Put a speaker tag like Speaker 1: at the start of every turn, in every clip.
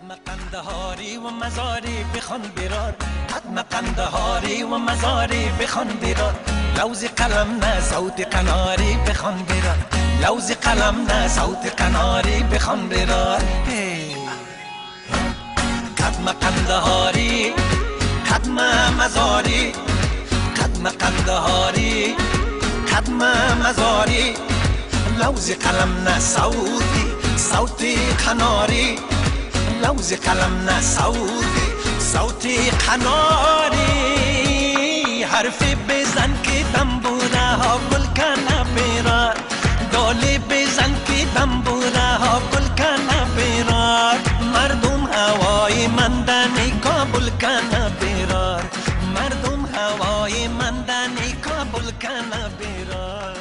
Speaker 1: قندهاری و مزاری بخوان برار، حتما قندهاری و مزاری بخوان برار. لوز قلم نه صوت قناری بخوان برار، لوز قلم نه صوت قناری بخوان برار. قدم قندهاری قدم مزاری، قدم قندهاری قدم مزاری. لوز قلم نه صوتی صوتی قناری، لوز قلم نه صوتی قناری. حرفی بزن که دنبوره ها گل کنه برار، دالی بزن که دنبوره ها گل کنه برار. مردم هوای مندنی کابل کنه برار، مردم هوای مندنی کابل کنه برار.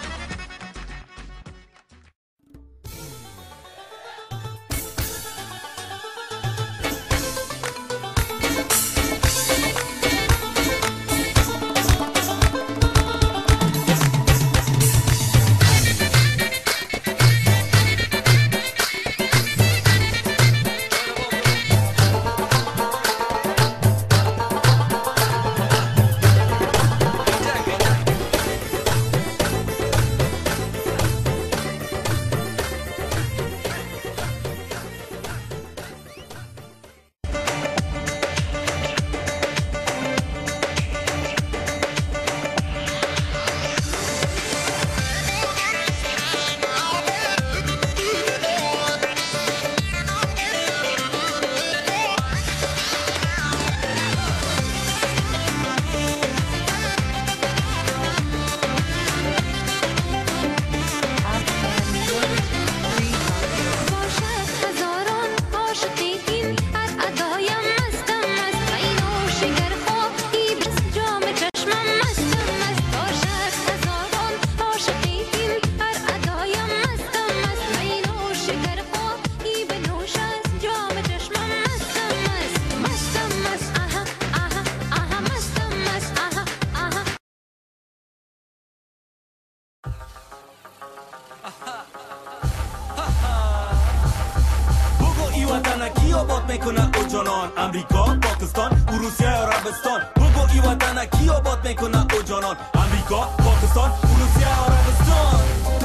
Speaker 2: کی آباد میکنه او جانان؟ امریکا، پاکستان، روسیه، عربستان. بگو ای وطن کی آباد میکنه او جانان؟ امریکا، پاکستان، روسیه، عربستان.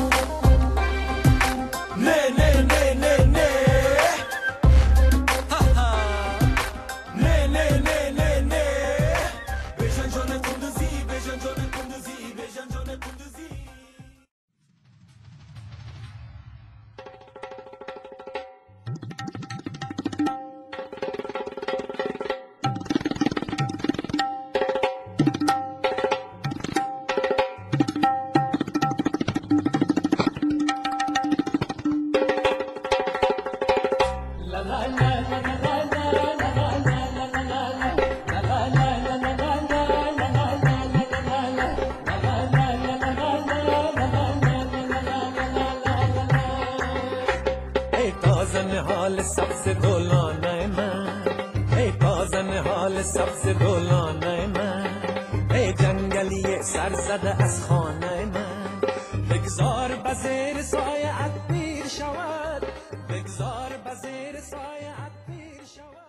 Speaker 2: نه نه نه نه نه نه نه نه نه نه. بیژن جان کندوزی، بیژن جان کندوزی، بیژن جان کندوزی.
Speaker 1: حال سبز دولانه من، ای تازه حال سبز دولانه من، ای جنگلی سر زده از خانه من. بگذار بزیر سایه ات پیر شود، بگذار بزیر سایه ات پیر شود.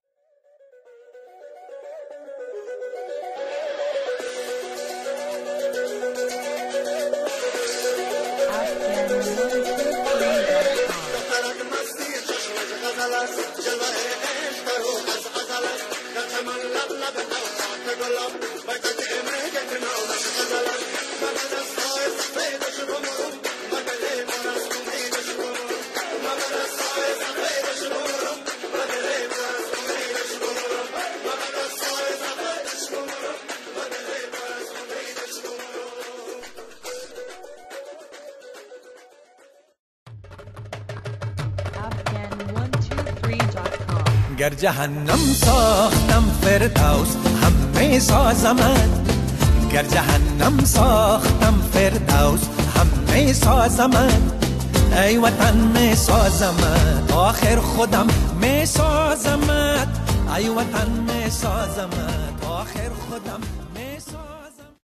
Speaker 1: گر جهنم ساختم فردوس همه سازمت، گر جهنم ساختم فردوس همه سازمت. ای وطن می سازمت آخر خودم می سازمت، ای وطن می سازمت آخر خودم می سازمت.